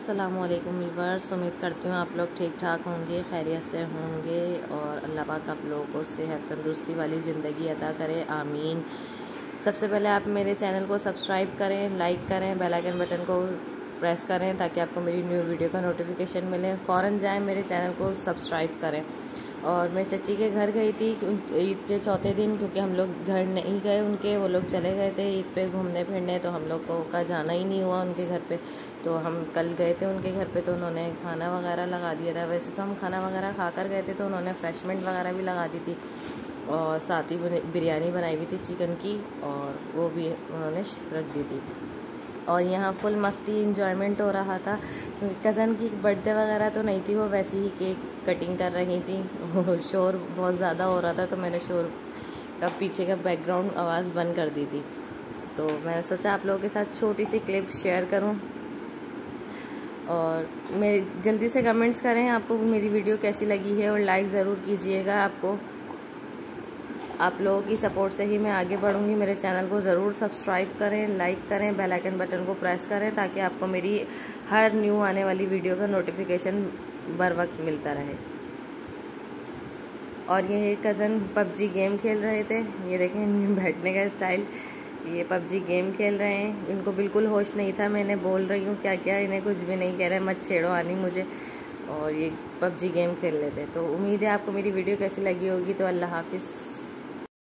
अस्सलामुअलैकुम व्यूअर्स, उम्मीद करती हूँ आप लोग ठीक ठाक होंगे, खैरियत से होंगे और अल्लाह पाक आप लोगों को सेहत तंदुरुस्ती वाली ज़िंदगी अता करे, आमीन। सबसे पहले आप मेरे चैनल को सब्सक्राइब करें, लाइक करें, बेल आइकन बटन को प्रेस करें ताकि आपको मेरी न्यू वीडियो का नोटिफिकेशन मिले। फ़ौरन जाएँ मेरे चैनल को सब्सक्राइब करें। और मैं चची के घर गई थी ईद के चौथे दिन, क्योंकि हम लोग घर नहीं गए उनके, वो लोग चले गए थे ईद पे घूमने फिरने, तो हम लोग को का जाना ही नहीं हुआ उनके घर पे। तो हम कल गए थे उनके घर पे, तो उन्होंने खाना वगैरह लगा दिया था। वैसे तो हम खाना वगैरह खा कर गए थे, तो उन्होंने फ्रेशमेंट वगैरह भी लगा दी थी और साथ ही बिरयानी बनाई हुई थी चिकन की, और वो भी उन्होंने रख दी थी। और यहाँ फुल मस्ती इंजॉयमेंट हो रहा था, क्योंकि कज़न की बर्थडे वगैरह तो नहीं थी, वो वैसे ही केक कटिंग कर रही थी। शोर बहुत ज़्यादा हो रहा था, तो मैंने शोर का पीछे का बैकग्राउंड आवाज़ बंद कर दी थी। तो मैंने सोचा आप लोगों के साथ छोटी सी क्लिप शेयर करूं, और मेरे जल्दी से कमेंट्स करें आपको मेरी वीडियो कैसी लगी है, और लाइक ज़रूर कीजिएगा। आपको आप लोगों की सपोर्ट से ही मैं आगे बढ़ूंगी। मेरे चैनल को ज़रूर सब्सक्राइब करें, लाइक करें, बेल आइकन बटन को प्रेस करें ताकि आपको मेरी हर न्यू आने वाली वीडियो का नोटिफिकेशन बर वक्त मिलता रहे। और ये कज़न पबजी गेम खेल रहे थे, ये देखें इनके बैठने का स्टाइल, ये पबजी गेम खेल रहे हैं। इनको बिल्कुल होश नहीं था, मैंने बोल रही हूँ क्या क्या, इन्हें कुछ भी नहीं कह रहे, मत छेड़ो आनी मुझे, और ये पबजी गेम खेल लेते। तो उम्मीद है आपको मेरी वीडियो कैसी लगी होगी। तो अल्लाह हाफिज़।